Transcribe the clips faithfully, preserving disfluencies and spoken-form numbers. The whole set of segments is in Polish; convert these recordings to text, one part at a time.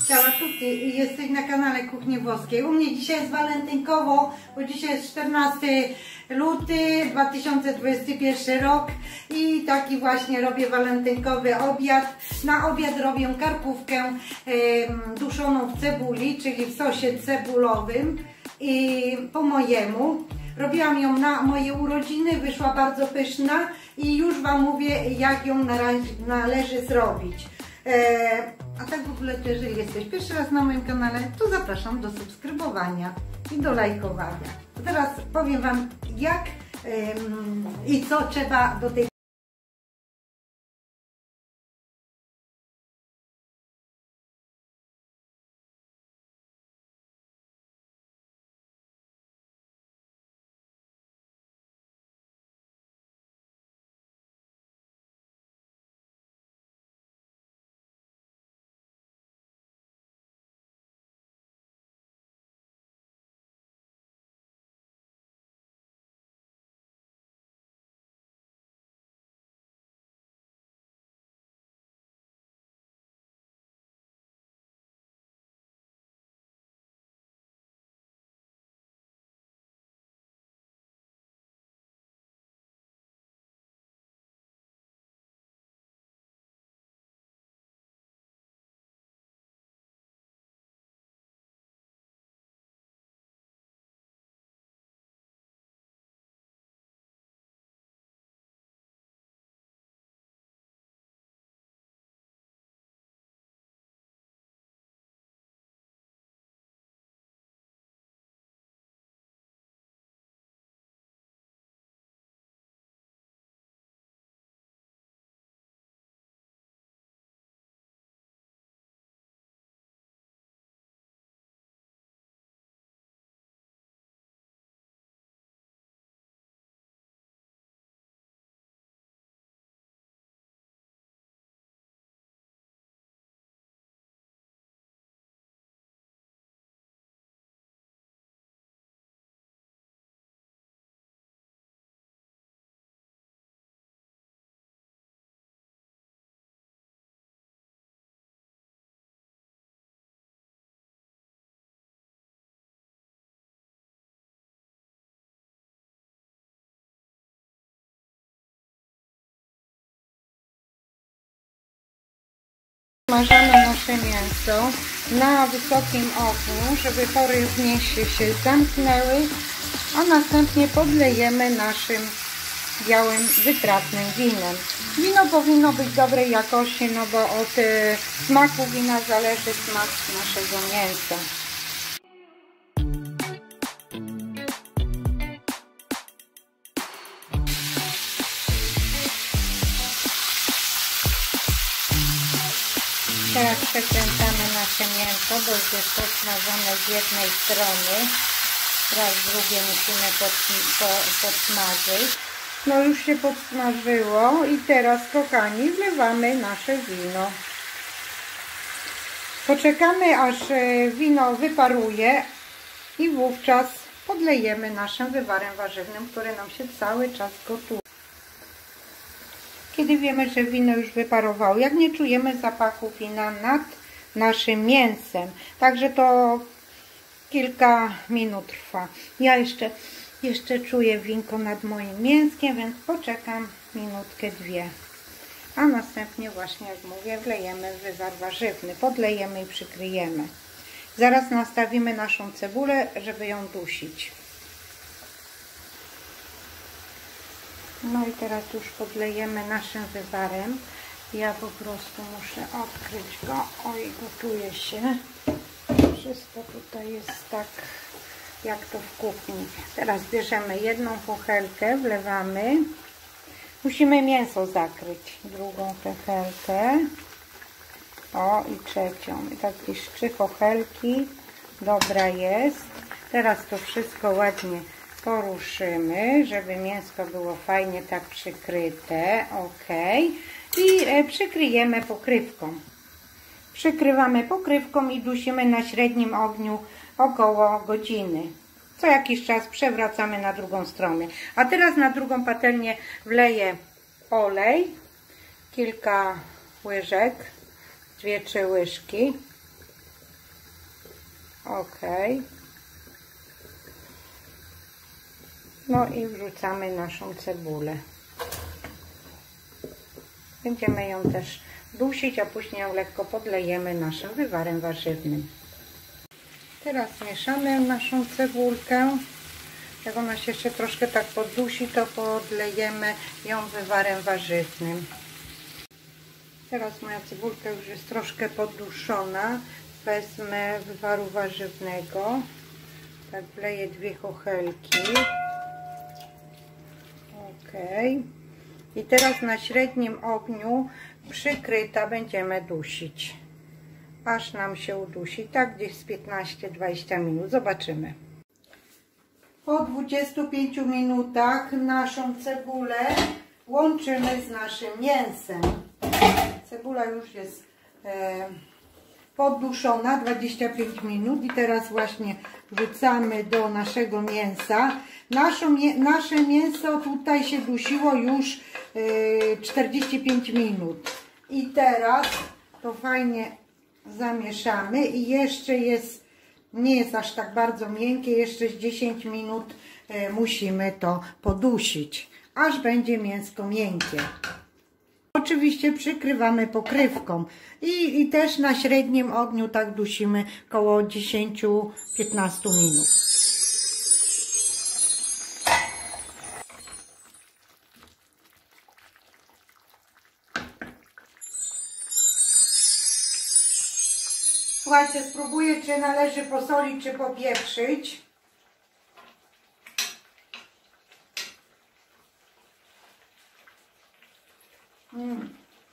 Ciao a tutti, jesteś na kanale Kuchni Włoskiej. U mnie dzisiaj jest walentynkowo, bo dzisiaj jest czternasty luty dwa tysiące dwudziesty pierwszy rok i taki właśnie robię walentynkowy obiad. Na obiad robię karkówkę e, duszoną w cebuli, czyli w sosie cebulowym i po mojemu. Robiłam ją na moje urodziny, wyszła bardzo pyszna i już Wam mówię, jak ją należy zrobić. E, a tak w ogóle, jeżeli jesteś pierwszy raz na moim kanale, to zapraszam do subskrybowania i do lajkowania. Teraz powiem Wam, jak e, i co trzeba do tej smażymy nasze mięso na wysokim ogniu, żeby pory w mięsie się zamknęły, a następnie podlejemy naszym białym, wytrawnym winem. Wino powinno być dobrej jakości, no bo od y, smaku wina zależy smak naszego mięsa. Teraz przekręcamy nasze mięso, bo już jest podsmażone z jednej strony. Teraz drugie musimy pod, po, podsmażyć. No już się podsmażyło i teraz, kochani, wlewamy nasze wino. Poczekamy, aż wino wyparuje i wówczas podlejemy naszym wywarem warzywnym, który nam się cały czas gotuje. Kiedy wiemy, że wino już wyparowało, jak nie czujemy zapachu wina nad naszym mięsem. Także to kilka minut trwa. Ja jeszcze, jeszcze czuję winko nad moim mięskiem, więc poczekam minutkę, dwie. A następnie właśnie, jak mówię, wlejemy wywar warzywny. Podlejemy i przykryjemy. Zaraz nastawimy naszą cebulę, żeby ją dusić. No i teraz już podlejemy naszym wywarem. Ja po prostu muszę odkryć go. Oj, gotuje się. Wszystko tutaj jest tak, jak to w kuchni. Teraz bierzemy jedną kuchelkę, wlewamy. Musimy mięso zakryć. Drugą kuchelkę. O, i trzecią. I tak jakieś trzy kuchelki. Dobra jest. Teraz to wszystko ładnie poruszymy, żeby mięsko było fajnie tak przykryte. Ok. I e, przykryjemy pokrywką. Przykrywamy pokrywką i dusimy na średnim ogniu około godziny. Co jakiś czas przewracamy na drugą stronę. A teraz na drugą patelnię wleję olej. Kilka łyżek. Dwie, trzy łyżki. Ok. No i wrzucamy naszą cebulę. Będziemy ją też dusić, a później ją lekko podlejemy naszym wywarem warzywnym. Teraz mieszamy naszą cebulkę. Jak ona się jeszcze troszkę tak poddusi, to podlejemy ją wywarem warzywnym. Teraz moja cebulka już jest troszkę podduszona. Wezmę wywaru warzywnego. Tak, wleję dwie kochelki. Ok. I teraz na średnim ogniu przykryta będziemy dusić. Aż nam się udusi. Tak gdzieś z piętnaście do dwudziestu minut. Zobaczymy. Po dwudziestu pięciu minutach naszą cebulę łączymy z naszym mięsem. Cebula już jest e, podduszona dwadzieścia pięć minut i teraz właśnie wrzucamy do naszego mięsa. Naszą, nasze mięso tutaj się dusiło już e, czterdzieści pięć minut. I teraz to fajnie zamieszamy i jeszcze jest, nie jest aż tak bardzo miękkie, jeszcze z dziesięć minut e, musimy to podusić, aż będzie mięsko miękkie. Oczywiście przykrywamy pokrywką i, i też na średnim ogniu tak dusimy około dziesięć do piętnastu minut. Słuchajcie, spróbuję, czy należy posolić, czy popieprzyć. Mm.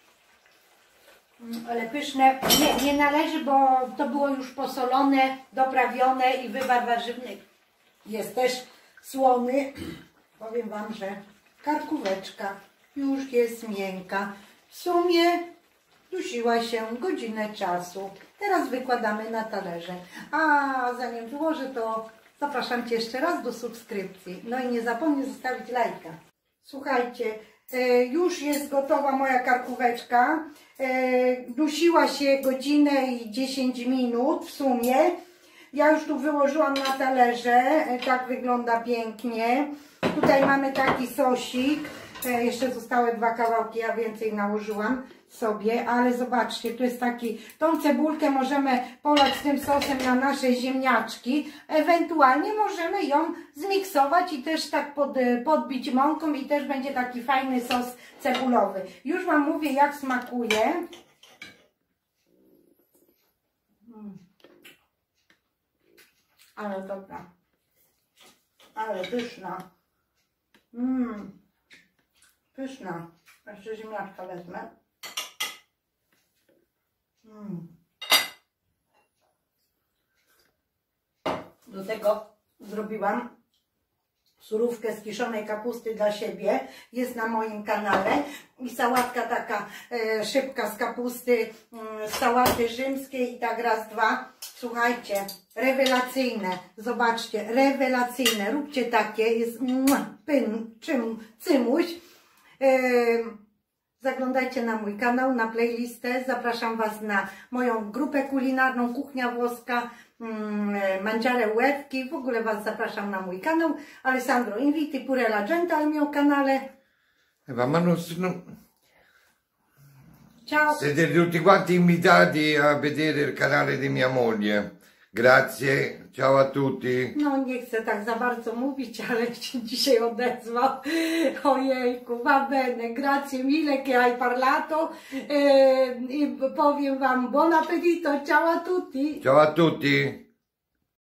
Mm, ale pyszne. Nie, nie należy, bo to było już posolone, doprawione i wywar warzywny jest też słony. Powiem Wam, że karkóweczka już jest miękka. W sumie dusiła się godzinę czasu. Teraz wykładamy na talerze. A zanim wyłożę, to zapraszam Cię jeszcze raz do subskrypcji. No i nie zapomnij zostawić lajka. Słuchajcie, już jest gotowa moja karkóweczka. Dusiła się godzinę i dziesięć minut w sumie. Ja już tu wyłożyłam na talerze. Tak wygląda pięknie. Tutaj mamy taki sosik. Jeszcze zostały dwa kawałki, ja więcej nałożyłam sobie, ale zobaczcie, tu jest taki, tą cebulkę możemy polać tym sosem na nasze ziemniaczki, ewentualnie możemy ją zmiksować i też tak pod, podbić mąką i też będzie taki fajny sos cebulowy. Już Wam mówię, jak smakuje. Hmm. Ale dobra, ale pyszna. Mmm. Pyszna. Jeszcze ziemniaczka wezmę. Mm. Do tego zrobiłam surówkę z kiszonej kapusty dla siebie. Jest na moim kanale. I sałatka taka e, szybka z kapusty, e, z sałaty rzymskiej i tak raz, dwa. Słuchajcie, rewelacyjne. Zobaczcie, rewelacyjne. Róbcie takie. Jest pyn, czym, cymuś. Zaglądajcie na mój kanał, na playlistę. Zapraszam Was na moją grupę kulinarną Kuchnia Włoska, Mangiare Łebki. W ogóle Was zapraszam na mój kanał. Alessandro inviti pure la gente al mio canale. Ma non, non... Ciao. Siete tutti quanti invitati a vedere il canale di mia moglie. Grazie, ciao a tutti. No nie chcę tak za bardzo mówić, ale się dzisiaj odezwał. Ojejku, va bene, grazie mille che hai parlato. E, i powiem Wam buon appetito, ciao a tutti. Ciao a tutti.